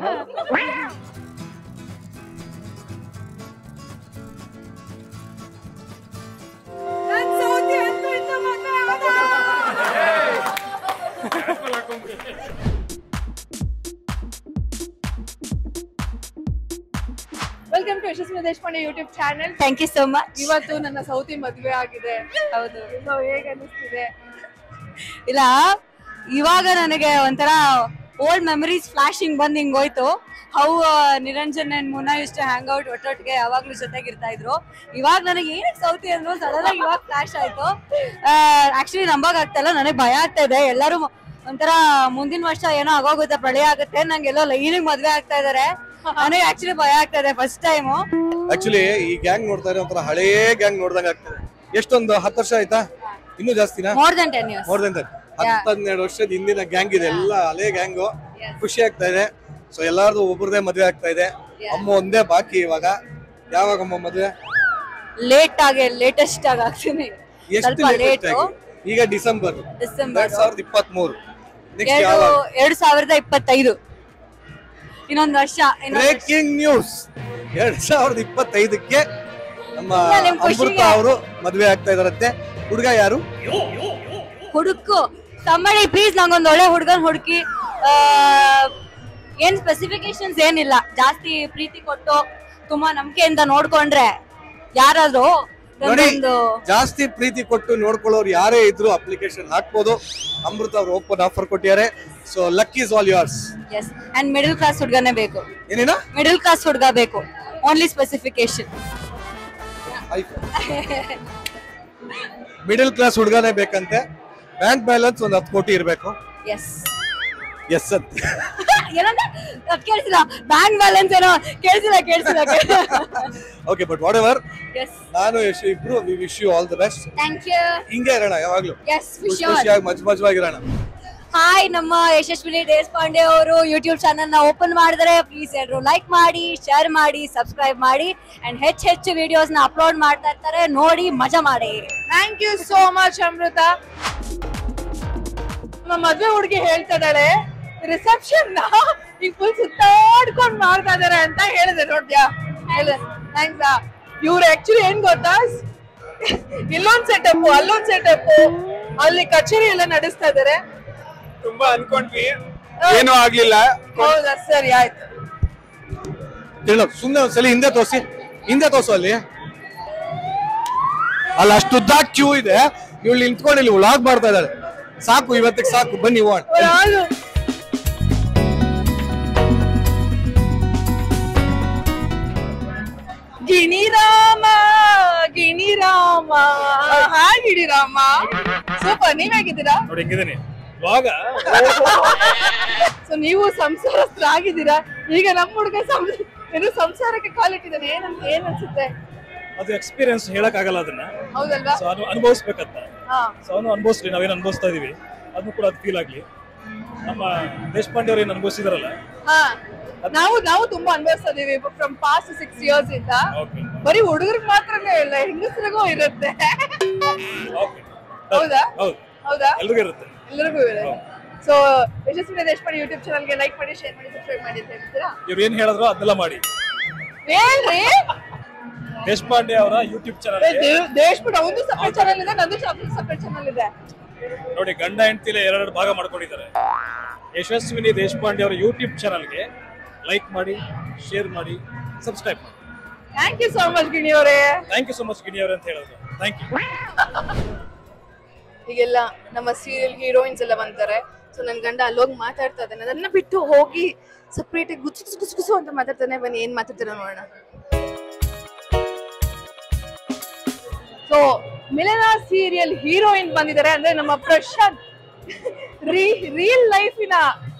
Welcome to Yashaswini Deshpande YouTube channel. Thank you so much. ಇವತ್ತು ನನ್ನ ಸೌತಿ ಮದ್ವೆ ಆಗಿದೆ. ಹೌದು. ಹೇಗೆ ಅನಿಸ್ತಿದೆ? ಇಲ್ಲ, ಇವಾಗ ನನಗೆ ಒಂಥರ ಓಲ್ಡ್ ಮೆಮರೀಸ್ ಫ್ಲಾಶಿಂಗ್ ಬಂದ್ ಹಿಂಗೋಯ್ತು. ಹೌ ನಿರಂಜನ್ ಅಂಡ್ ಮುನಾ ಇಷ್ಟ ಹ್ಯಾಂಗ್ ಔಟ್ ಒಟ್ಟೊಟ್ಟಿಗೆ ಯಾವಾಗ್ಲೂ ಜೊತೆಗಿರ್ತಾ ಇದ್ರು. ಇವಾಗ ನನಗೆ ಏನಕ್ಕೆ ಸೌತಿ ಅಂದ್ರು ಸಡನ್ ಆಗಿ ಇವಾಗ ಫ್ಲಾಶ್ ಆಯ್ತು. ಆಕ್ಚುಲಿ ನಂಬಕ್ ಆಗ್ತಾ ಇಲ್ಲ, ನನಗೆ ಭಯ ಆಗ್ತಾ ಇದೆ. ಎಲ್ಲರೂ ಒಂಥರ ಮುಂದಿನ ವರ್ಷ ಏನೋ ಆಗೋಗುತ್ತೆ, ಪ್ರಳಯ ಆಗುತ್ತೆ, ನಂಗೆಲ್ಲೋ ಲೈನಿಗೆ ಮದ್ವೆ ಆಗ್ತಾ ಇದಾರೆ. ನನಗೆ ಆಕ್ಚುಲಿ ಭಯ ಆಗ್ತಾ ಇದೆ ಫಸ್ಟ್ ಟೈಮ್. ಆಕ್ಚುಲಿ ಈ ಗ್ಯಾಂಗ್ ನೋಡ್ತಾ ಇದ್ರೆ ಒಂಥರ ಹಳೇ ಗ್ಯಾಂಗ್ ನೋಡ್ದಂಗ ಆಗ್ತದೆ. ಎಷ್ಟೊಂದು 10 ವರ್ಷ ಆಯ್ತಾ? ಇನ್ನೂ ಜಾಸ್ತಿನಾ? More than 10 years. 10-12 ವರ್ಷದ ಹಿಂದಿನ ಗ್ಯಾಂಗ್ ಇದೆ, ಎಲ್ಲ ಹಳೇ ಗ್ಯಾಂಗು. ಖುಷಿ ಆಗ್ತಾ ಇದೆ. ಸೊ ಎಲ್ಲಾರ್ದು ಒಬ್ಬರದೇ ಮದ್ವೆ ಆಗ್ತಾ ಇದೆ. ಅಮ್ಮ ಒಂದೇ ಬಾಕಿ ಇವಾಗ. ಯಾವಾಗಮ್ಮ ಮದುವೆ? ಲೇಟೆಸ್ಟ್ ಆಗಿ ಆಗ್ತೀನಿ. ಎಷ್ಟು ಲೇಟ್ ಆಗಿ? ಈಗ ಡಿಸೆಂಬರ್ 2023. ನೆಕ್ಸ್ಟ್ ಯಾವಾಗ? 2025. ಇನ್ನೊಂದು ವರ್ಷ. ಬ್ರೇಕಿಂಗ್ ನ್ಯೂಸ್, 2025ಕ್ಕೆ ನಮ್ಮ ಅಮೃತ ಅವರು ಮದುವೆ ಆಗ್ತಾ ಇದಾರಂತೆ. ಹುಡುಗ ಯಾರು? ಹುಡುಕು ತಮ್ಮಡಿ ಪ್ಲೀಸ್ ನಂಗೊಂದು ಒಳ್ಳೆ ಹುಡುಗನ್ ಹುಡುಕಿ. ಏನ್ ಸ್ಪೆಸಿಫಿಕೇಶನ್ಸ್ ಏನಿಲ್ಲ, ಜಾಸ್ತಿ ಪ್ರೀತಿ ಕೊಟ್ಟು ತುಂಬಾ ನಂಬಿಕೆಯಿಂದ ನೋಡ್ಕೊಂಡ್ರೆ ಯಾರಾದ್ರೂ ಜಾಸ್ತಿ ಪ್ರೀತಿ ಕೊಟ್ಟು ನೋಡ್ಕೊಳ್ಳೋರು ಯಾರೇ ಇದ್ರು ಅಪ್ಲಿಕೇಶನ್ ಹಾಕ್ಬೋದು. ಅಮೃತ ಅವರು ಓಪನ್ ಆಫರ್ ಕೊಟ್ಟಿದ್ದಾರೆ. So luck is all yours. Yes and middle class ಹುಡುಗನೇ ಬೇಕು. ಏನೇನಾ? ಮಿಡಲ್ ಕ್ಲಾಸ್ ಹುಡುಗ ಬೇಕು. ಓನ್ಲಿ ಸ್ಪೆಸಿಫಿಕೇಶನ್ ಮಿಡಲ್ ಕ್ಲಾಸ್ ಹುಡುಗನೇ ಬೇಕಂತೆ. ಬ್ಯಾಂಕ್ ಬ್ಯಾಲೆನ್ಸ್ ಒಂದು 10 ಕೋಟಿ ಇರಬೇಕು. ಎಸ್ ಅಂತ ಏನಂತ ಕೇಳಿಸಿಲ್ಲ. ಬ್ಯಾಂಕ್ ಬ್ಯಾಲೆನ್ಸ್ ಏನೋ ಕೇಳಿಸಿಲ್ಲ. Okay, but whatever, yes ನಾನು ಯಶು ಇಬ್ರು we wish you all the best. Thank you. ಹಿಂಗೆ ಇರೋಣ ಯಾವಾಗ್ಲೂ. ಎಸ್ ಖುಷಿಯಾಗಿ ಮಜವಾಗಿರೋಣ. ಹಾಯ್, ನಮ್ಮ ಯಶಸ್ವಿನಿ ದೇಶಪಾಂಡೆ ಅವರು ಯೂಟ್ಯೂಬ್ ಚಾನಲ್ ನ ಓಪನ್ ಮಾಡಿದ್ರೆ ಪ್ಲೀಸ್ ಎಲ್ಲರೂ ಲೈಕ್ ಮಾಡಿ, ಶೇರ್ ಮಾಡಿ, ಸಬ್ಸ್ಕ್ರೈಬ್ ಮಾಡಿ ಅಂಡ್ ಹೆಚ್ಚು ವಿಡಿಯೋಸ್ ನ ಅಪ್ಲೋಡ್ ಮಾಡ್ತಾ ಇರ್ತಾರೆ. ನೋಡಿ ಮಜಾ ಮಾಡಿ. Thank you so much Amrita. ನಮ್ಮ ಮದ್ವೆ ಹುಡುಗಿ ಹೇಳ್ತಾ ಇದ್ದಾಳೆ ರಿಸೆಪ್ಷನ್ ನ ಈಗ ಫುಲ್ ಸುತ್ತಾಡ್ಕೊಂಡ್ ಮಾಡ್ತಾ ಇದಾರೆ ಅಂತ ಹೇಳಿದೆ. ನೋಡ್ದ್ಯಾ? ಥ್ಯಾಂಕ್ಸ್. ಇವ್ರು ಆಕ್ಚುಲಿ ಏನ್ ಗೊತ್ತಾ, ಇಲ್ಲೊಂದ್ ಸೆಟಪ್ ಅಲ್ಲೊಂದ್ ಸೆಟಪ್ ಅಲ್ಲಿ ಕಚೇರಿ ಎಲ್ಲ ನಡೆಸ್ತಾ ಇದಾರೆ. ತುಂಬಾ ಅನ್ಕೊಂಡ್ವಿ, ಏನೂ ಆಗ್ಲಿಲ್ಲ. ಹೌದಾ? ಸರಿ ಆಯ್ತು. ಸುಮ್ನೆ ಒಂದ್ಸಲಿ ಹಿಂದೆ ತೋರ್ಸು. ಅಲ್ಲಿ ಅಷ್ಟು ಉದ್ದ ಕ್ಯೂ ಇದೆ. ಇವಳು ನಿಂತ್ಕೊಂಡು ಇಲ್ಲಿ ವ್ಲಾಗ್ ಮಾಡ್ತಾ ಇದ್ದಾಳೆ. ಸಾಕು, ಇವತ್ತಿಗೆ ಸಾಕು, ಬನ್ನಿ ಹೋಗೋಣ. ಗಿಣಿರಾಮ ಗಿಣಿರಾಮ ಸೂಪರ್. ನೀವ್ ಹೇಗಿದ್ದೀರಾ? ನೋಡಿ ಹೆಂಗಿದ್ದೀನಿ ಇವಾಗ. ಸೊ ನೀವು ಸಂಸಾರಸ್ಥರಾಗಿದ್ದೀರಾ. ಈಗ ನಮ್ಮ ಹುಡುಗ ಸಂಸಾರಕ್ಕೆ ಕಾಲಿಟ್ಟಿದ್ದಾನೆ. ಏನ್ ಅನ್ಸುತ್ತೆ? ಅದು ಎಕ್ಸ್ಪೀರಿಯನ್ಸ್ ಹೇಳಕ್ ಆಗಲ್ಲ ಅದನ್ನ. ಹೌದಲ್ವಾ? ಅನುಭವಿಸ್ಬೇಕಂತ. ಅನುಭವಿಸ್ಲಿ, ನಾವೇನ್ ಅನುಭವಿಸ್ತಾ ಇದೀವಿ ಅದನ್ನು ಕೂಡ ಅದು ಫೀಲ್ ಆಗ್ಲಿ. ನಮ್ಮ ದೇಶಪಾಂಡೆ ಅವ್ರು ಏನ್ ಅನುಭವಿಸಿದಾರಲ್ಲ, ನಾವು ತುಂಬಾ ಅನುಭವಿಸ್ತಾ ಇದೀವಿ ಫ್ರಮ್ ಪಾಸ್ಟ್ 6 years ಇಂದ. ಬರೀ ಹುಡುಗರಿಗೆ ಮಾತ್ರನೇ ಇಲ್ಲ, ಹೆಂಗಸರಿಗೂ ಇರುತ್ತೆ. ಹೌದಾ? ಎಲ್ರಿಗೂ ಇರುತ್ತೆ. ಎಲ್ಲರಿಗೂ ಇರುತ್ತೆ. ಸೊ ಯಶಸ್ವಿನಿ ದೇಶಪಾಂಡೆ ಯೂಟ್ಯೂಬ್ ಚಾನಲ್ಗೆ ಲೈಕ್ ಮಾಡಿ, ಶೇರ್ ಮಾಡಿ, ಸಬ್ಸ್ಕ್ರೈಬ್ ಮಾಡಿ ಅಂತ ಹೇಳ್ತೀರಾ? ಇವ್ರು ಏನ್ ಹೇಳಿದ್ರು ಅದನ್ನೆಲ್ಲ ಮಾಡಿ. ಹೇಳ್ರಿ. ದೇಶಪಾಂಡೆ ಅವರ ಯೂಟ್ಯೂಬ್ ಚಾನಲ್, ದೇಶಪಾಂಡೆ ಒಂದು ಸಪರೇಟ್ ಚಾನಲ್ ಇದೆ, ನಂದು ಸಪರೇಟ್ ಚಾನಲ್ ಇದೆ. ನೋಡಿ, ಗಂಡ ಹೆಂಡತಿಲೆ 2 ಭಾಗ ಮಾಡ್ಕೊಂಡಿದ್ದಾರೆ. ಯಶಸ್ವಿನಿ ದೇಶಪಾಂಡೆ ಅವರ ಯೂಟ್ಯೂಬ್ ಚಾನಲ್ಗೆ ಲೈಕ್ ಮಾಡಿ, ಶೇರ್ ಮಾಡಿ, ಸಬ್ಸ್ಕ್ರೈಬ್ ಮಾಡಿ. ಥ್ಯಾಂಕ್ ಯು ಸೋ ಮಚ್ ಗಿಣಿ ಅವರೇ. ಥ್ಯಾಂಕ್ ಯು ಸೋ ಮಚ್ ಗಿಣಿ ಅವರೇ ಅಂತ ಹೇಳಿದ್ರು. Thank you. ಈಗೆಲ್ಲ ನಮ್ಮ ಸೀರಿಯಲ್ ಹೀರೋಯಿನ್ಸ್ ಎಲ್ಲ ಬಂತಾರೆ. ಸೊ ನನ್ ಗಂಡ ಅಲ್ಲೋಗಿ ಮಾತಾಡ್ತಾ ಇದ್ದಾನೆ. ಅದನ್ನ ಬಿಟ್ಟು ಹೋಗಿ ಸಪ್ರೇಟ್ ಗುಸು ಅಂತ ಮಾತಾಡ್ತಾನೆ. ಬನ್ನಿ ಏನ್ ಮಾತಾಡ್ತಾರ ನೋಡೋಣ. ಸೊ ಮಿಲನ ಸೀರಿಯಲ್ ಹೀರೋಯಿನ್ ಬಂದಿದ್ದಾರೆ. ಅಂದ್ರೆ ನಮ್ಮ ಪ್ರಶಾಂತ್. ರಿಯಲ್ ಲೈಫಿನ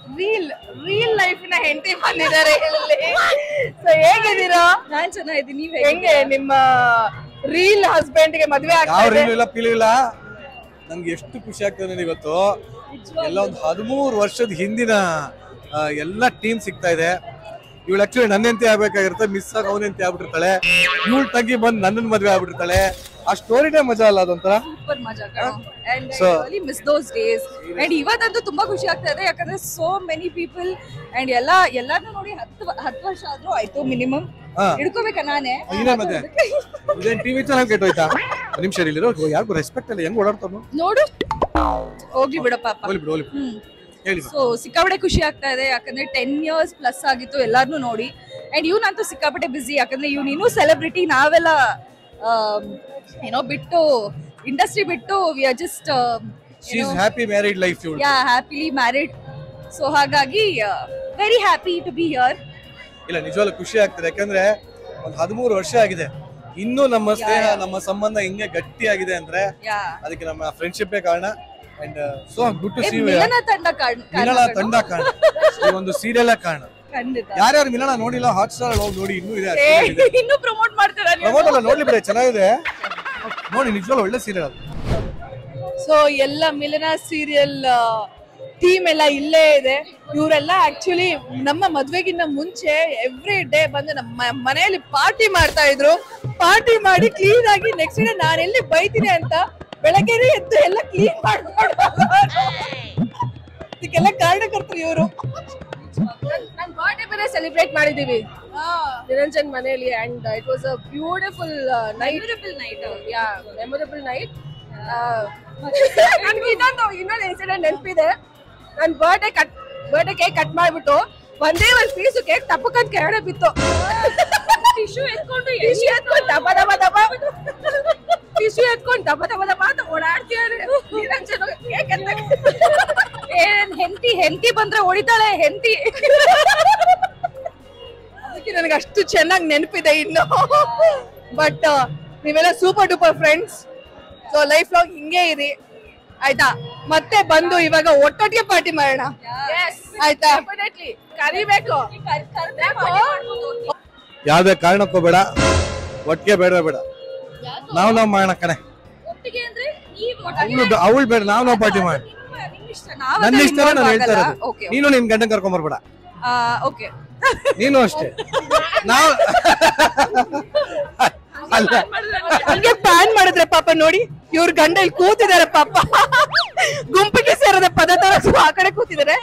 ಹೆಂಡತಿ ಬಂದಿದ್ದಾರೆ ಇಲ್ಲಿ. ಸೊ ಹೇಗಿದ್ದೀರಾ? ನಾನ್ ಚೆನ್ನಾಗಿದ್ದೀನಿ. ನೀವ್ ಹೆಂಗೆ ನಿಮ್ಮ ರೀಲ್ ಹಸ್ಬೆಂಡ್ ಗೆ ಮದ್ವೆ ಇಲ್ಲ. ನನ್ಗೆ ಎಷ್ಟು ಖುಷಿ ಆಗ್ತದೆ ಇವತ್ತು. ಎಲ್ಲ ಒಂದು 13 ವರ್ಷದ ಹಿಂದಿನ ಎಲ್ಲ ಟೀಮ್ ಸಿಗ್ತಾ ಇದೆ. ಇವಳು ಆಕ್ಚುಲಿ ನನ್ನಂತೆ ಆಗ್ಬೇಕಾಗಿರುತ್ತೆ, ಮಿಸ್ ಆಗಿ ಅವನಂತೆ ಆಗ್ಬಿಟ್ಟಿರ್ತಾಳೆ. ಇವಳು ತಂಗಿ ಬಂದು ನನ್ನನ್ ಮದ್ವೆ ಆಗ್ಬಿಟ್ಟಿರ್ತಾಳೆ. ಆ ಸ್ಟೋರಿನೇ ಮಜಾ ಅಲ್ಲ ಅದೊಂಥರ. ಸೂಪರ್ ಮಜಾ. And I really miss those days. And ಇವತ್ತಂತೂ ತುಂಬಾ ಖುಷಿ ಆಗ್ತಾ ಇದೆ, ಯಾಕಂದ್ರೆ ಸೋ ಮೆನಿ ಪೀಪಲ್ ಅಂಡ್ ಎಲ್ಲಾರ್ನು ನೋಡಿ 10 ವರ್ಷ ಆದ್ರೂ ಆಯ್ತು ಮಿನಿಮಮ್. ಹಿಡ್ಕೋಬೇಕ ನಾನೇ. ಮತ್ತೆ ಇದೇನ್ ಟಿವಿ ಚಾನಲ್ ಕೆಟ್ಟೋಯ್ತಾ? ನಿಮಿಷ ಇಲ್ಲಿರೋ ಯಾರಿಗೂ ರೆಸ್ಪೆಕ್ಟ್ ಇಲ್ಲ, ಹೆಂಗ್ ಓಡಾಡ್ತಾನು ನೋಡು. ಹೋಗ್ಲಿ ಬಿಡಪ್ಪ. ಹೇಳಿ. ಸೊ ಸಿಕ್ಕಾಪಟ್ಟೆ ಖುಷಿ ಆಗ್ತಾ ಇದೆ, ಯಾಕಂದ್ರೆ 10 years ಪ್ಲಸ್ ಆಗಿತ್ತು ಎಲ್ಲಾರ್ನು ನೋಡಿ. ಅಂಡ್ ಇವ್ನಂತೂ ಸಿಕ್ಕಾಪಟ್ಟೆ ಬಿಸಿ, ಯಾಕಂದ್ರೆ ಇವ್ನು ಸೆಲೆಬ್ರಿಟಿ. ನಾವೆಲ್ಲ ಏನೋ ಬಿಟ್ಟು ಇಂಡಸ್ಟ್ರಿ ಬಿಟ್ಟು we are just happy married life. Happily married. So ಹಾಗಾಗಿ very happy to be here. ಇಲ್ಲ, ನಿಜವಾಗ್ಲೂ ಖುಷಿ ಆಗ್ತದೆ, ಯಾಕಂದ್ರೆ ಒಂದು 13 ವರ್ಷ ಆಗಿದೆ. ಇನ್ನೂ ನಮ್ಮ ಸ್ನೇಹ, ನಮ್ಮ ಸಂಬಂಧ ಹಿಂಗೆ ಗಟ್ಟಿ ಆಗಿದೆ ಅಂದ್ರೆ ಅದಕ್ಕೆ ನಮ್ಮ ಫ್ರೆಂಡ್ಶಿಪ್ ಕಾರಣ. And so good to see you. Milana ತಂಡ ಕಾರಣ, ಈ ಒಂದು ಸೀರಿಯಲ್ ಕಾರಣ. ಯಾರ್ಯಾರು ಮಿಲನ ನೋಡಿಲ್ಲ, ಹಾಟ್ಸ್ಟಾರ್ ಹೋಗಿ ನೋಡಿ, ಇನ್ನೂ ಇದೆ. ಇನ್ನೂ ಪ್ರಮೋಟ್ ಮಾಡ್ತೀರಾ? ಪ್ರಮೋಟ್ ಅಲ್ಲ, ನೋಡ್ಲಿ ಬಿಡಿ, ಚೆನ್ನಾಗಿದೆ ನೋಡಿ, ನಿಜವಾಗ್ಲೂ ಒಳ್ಳೆ ಸೀರಿಯಲ್ ಅದು. ಸೊ ಎಲ್ಲ ಮಿಲನ ಸೀರಿಯಲ್ ಟೀಮ್ ಎಲ್ಲ ಇಲ್ಲೇ ಇದೆ. ಇವರೆಲ್ಲ ಆಕ್ಚುಲಿ ನಮ್ಮ ಮದ್ವೆಗಿನ್ನ ಮುಂಚೆ ಎವ್ರಿ ಡೇ ಬಂದು ನಮ್ಮ ಮನೆಯಲ್ಲಿ ಪಾರ್ಟಿ ಮಾಡ್ತಾ ಇದ್ರು. ಪಾರ್ಟಿ ಮಾಡಿ ಕ್ಲೀನ್ ಆಗಿ ನೆಕ್ಸ್ಟ್ ಡೇ ನಾನು ಎಲ್ಲಿ ಬೈತೀನಿ ಅಂತ ಬೆಳಗ್ಗೆನೆ ಎದ್ದು ಎಲ್ಲ ಕ್ಲೀನ್ ಮಾಡ್ಕೊಂಡು ಇದಕ್ಕೆಲ್ಲ ಕಾರಣಕರ್ತರು ಇವರು. ನನ್ನ ಬರ್ಡೇ ಬೇರೆ ಸೆಲೆಬ್ರೇಟ್ ಮಾಡಿದೀವಿ ನಿರಂಜನ್ ಮನೆಯಲ್ಲಿ and it was a beautiful memorable night. ನನಗೆ ಇನ್ನೊಂದು ಇನ್ಸಿಡೆಂಟ್ ನೆನಪಿದೆ. ನನ್ನ ಬರ್ಡೇ ಕೇಕ್ ಕಟ್ ಮಾಡ್ಬಿಟ್ಟು ಒಂದೇ ಒಂದು ಪೀಸು ಕೇಕ್ ತಪ್ಪಕ್ಕಂತ ಕೆಳಗಡೆ ಬಿತ್ತು. ಟಿಶ್ಯೂ ಎತ್ಕೊಂಡು ದಬ ದಬ ದಬ ಟಿಶ್ಯೂ ಎತ್ಕೊಂಡು ದಬ ದಬ ದಬ ಅಂತ ಓಡಾಡ್ತಿದ್ದಾರೆ ನಿರಂಜನ್. ಕೇಕ್ ಹೆಂಡತಿ ಬಂದ್ರೆ ಹೊಡಿತಾಳೆ ಹೆಂಡತಿ. ಅದಕ್ಕೆ ನನಗೆ ಅಷ್ಟು ಚೆನ್ನಾಗಿ ನೆನಪಿದೆ ಇನ್ನು. ಬಟ್ ನೀವೆಲ್ಲ super duper friends. So life long ಹಿಂಗೆ ಇರಿ ಆಯ್ತಾ. ಮತ್ತೆ ಬಂದು ಇವಾಗ ಒಟ್ಟೊಟ್ಟಿಗೆ ಪಾರ್ಟಿ ಮಾಡೋಣ ಆಯ್ತಾ. ಕರಿಬೇಕು. ಯಾವ್ದೇ ಕಾರಣಕ್ಕೂ ಬೇಡ, ಒಟ್ಟಿಗೆ ಬೇಡ ಬೇಡ, ನಾವ್ ಮಾಡೋಣ ಕಣೆ. ಅವಳು ಬೇಡ, ನಾವ್ ಪಾರ್ಟಿ ಮಾಡಿ. ನನ್ನ ಇಷ್ಟ ನಾನು ಹೇಳ್ತಾ ಇರೋದು. ನೀನು ನಿನ್ ಗಂಡನ್ ಕರ್ಕೊಂಡ್ ಬರ್ಬೇಡ. ನೀನು ಅಷ್ಟೇ. ನಾವು ಹಂಗೆ ಪ್ಲಾನ್ ಮಾಡಿದ್ರೆ ಪಾಪ ನೋಡಿ ಇವ್ರ ಗಂಡ ಇಲ್ಲಿ ಕೂತಿದ್ದಾರೆ ಪಾಪ. ಗುಂಪಿಗೆ ಸೇರದ ಪದ ತರ ಆ ಕಡೆ ಕೂತಿದ್ದಾರೆ.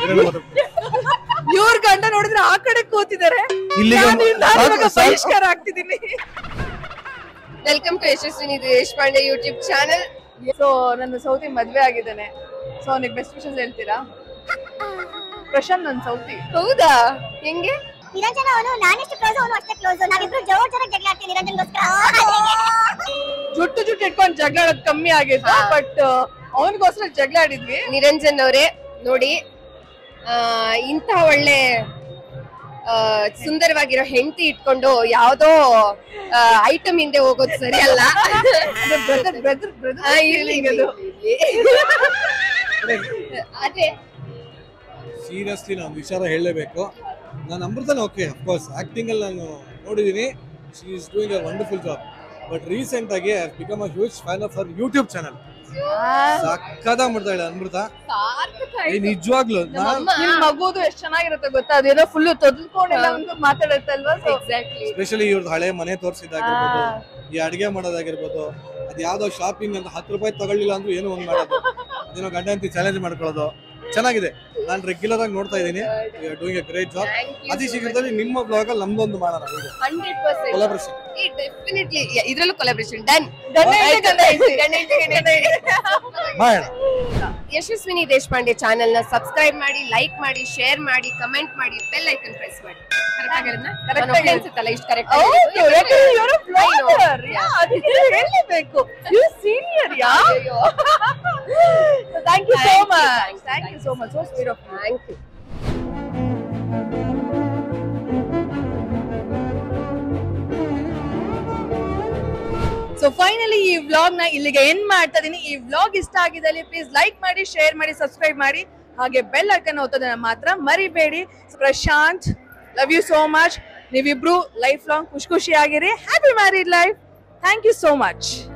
ಇವ್ರ ಗಂಡ ನೋಡಿದ್ರೆ ಆ ಕಡೆ ಕೂತಿದ್ದಾರೆ. ಬಹಿಷ್ಕಾರ ಆಗ್ತಿದ್ದೀನಿ. Welcome to Yashaswini Deshpande YouTube channel. So ನನ್ನ ಸೌತಿ ಮದ್ವೆ ಆಗಿದ್ದಾನೆ. ಸೊ ಅವನಿಗೆ ಬೆಸ್ಟ್ ವಿಶಸ್ ಹೇಳ್ತೀರಾ? ಪ್ರಶಾಂತ್ ನನ್ನ ಸೌತಿ. ಹೌದಾ? ಹೆಂಗೆ? ನಿರಂಜನ್ ಅವನು ನಾನೆಷ್ಟು ಕ್ಲೋಸ್ ಅವನು ಅಷ್ಟೇ ಕ್ಲೋಸ್. ನಾವಿಬ್ರು ಜೋರಾಗಿ ಜಗಳ ಆಡ್ತೀವಿ ನಿರಂಜನ್ಗೋಸ್ಕರ. ಜುಟ್ಟು ಇಟ್ಕೊಂಡು ಜಗಳ ಆಡೋದು ಕಮ್ಮಿ ಆಗಿತ್ತು, ಬಟ್ ಅವನಿಗೋಸ್ಕರ ಜಗಳ ಆಡಿದ್ವಿ. ನಿರಂಜನ್ ಅವರೇ ನೋಡಿ, ಇಂತ ಒಳ್ಳೆ ಸುಂದರವಾಗಿರೋ ಹೆಂಡತಿ ಇಟ್ಕೊಂಡು ಯಾವ್ದೋ ಐಟಮ್ ಹಿಂದೆ ಹೋಗೋದು ಸರಿ ಅಲ್ಲ. ಅದೇ ಸೀರಿಯಸ್ಲಿ ನಾನು ವಿಚಾರ ಹೇಳಲೇಬೇಕು. ನಾನು ಅಮೃತನ ಓಕೆ ಅಫ್ಕೋರ್ಸ್ ಆಕ್ಟಿಂಗ್ ಅಲ್ಲಿ ನಾನು ನೋಡಿದೀನಿ. She is doing a wonderful job. But recent ಆಗಿ I have become a huge fan of her YouTube channel. ಸಕ್ಕತ್ತಾಗಿ ಮಾಡ್ತಾಳೆ ಅಮೃತ. ನಿಜವಾಗ್ಲು ನಿಮ್ ಮಗುದು ಎಷ್ಟ್ ಚೆನ್ನಾಗಿರುತ್ತೆ ಗೊತ್ತಾ? ಅದೇನೋ ಫುಲ್ ತೊದ್ಕೊಂಡೆಲ್ಲ ಮಾತಾಡುತ್ತಲ್ವಾ. ಎಸ್ಪೆಷಲಿ ಇವ್ರದ್ದು ಹಳೆ ಮನೆ ತೋರಿಸಿದಾಗಿರ್ಬೋದು, ಈ ಅಡಿಗೆ ಮಾಡೋದಾಗಿರ್ಬೋದು, ಅದ್ ಯಾವ್ದೋ ಶಾಪಿಂಗ್ ಅಂತ 10 ರೂಪಾಯಿ ತಗೊಳ್ಳಿಲ್ಲ ಅಂದ್ರೂ ಏನೋ ಒಂದ್ ಮಾಡೋದು, ಅದೇನೋ ಗಂಡ ಅಂತ ಚಾಲೆಂಜ್ ಮಾಡ್ಕೊಳ್ಳೋದು ಚೆನ್ನಾಗಿದೆ. ನಾನು ರೆಗ್ಯುಲರ್ ಆಗಿ ನೋಡ್ತಾ ಇದ್ದೀನಿ. You are doing a great job. ಅತಿ ಶೀಘ್ರದಲ್ಲಿ ನಿಮ್ಮ ಬ್ಲಾಗ್ ಅಲ್ಲಿ ನಮ್ದೊಂದು ಮಾಡೋಣ 100% ಕೊಲಾಬರೇಷನ್. ಡೆಫಿನೆಟ್ಲಿ ಇದ್ರಲ್ಲೂ ಕೊಲಾಬರೇಷನ್ ಡನ್. ಮಾಡೋಣ. ಯಶಸ್ವಿನಿ ದೇಶಪಾಂಡೆ ಚಾನೆಲ್ ನ ಸಬ್ಸ್ಕ್ರೈಬ್ ಮಾಡಿ, ಲೈಕ್ ಮಾಡಿ, ಶೇರ್ ಮಾಡಿ, ಕಮೆಂಟ್ ಮಾಡಿ, ಬೆಲ್ ಐಕನ್ ಪ್ರೆಸ್ ಮಾಡಿ. ಕರೆಕ್ಟ್ ಆಗಿರೋದ್ನ ಕರೆಕ್ಟ್ ಅನ್ಸುತ್ತಲ್ಲ? ಇಷ್ಟು ಕರೆಕ್ಟ್ ಹೇಳಲೇಬೇಕು. You senior yeah. Thank you so much. Thank you so much. So sweet of you. Thank you. So finally ಈ ವ್ಲಾಗ್ ನ ಇಲ್ಲಿಗೆ ಎಂಡ್ ಮಾಡ್ತಾ ಇದೀನಿ. ಈ ವ್ಲಾಗ್ ಇಷ್ಟ ಆಗಿದ್ದಲ್ಲಿ ಪ್ಲೀಸ್ ಲೈಕ್ ಮಾಡಿ, ಶೇರ್ ಮಾಡಿ, ಸಬ್ಸ್ಕ್ರೈಬ್ ಮಾಡಿ, ಹಾಗೆ ಬೆಲ್ ಐಕನ್ ಒತ್ತೋದನ್ನ ಮಾತ್ರ ಮರಿಬೇಡಿ. Prashant, love you so much. ನೀವಿಬ್ರು ಲೈಫ್ ಲಾಂಗ್ ಖುಷಿಯಾಗಿರಿ. Happy married life. Thank you so much.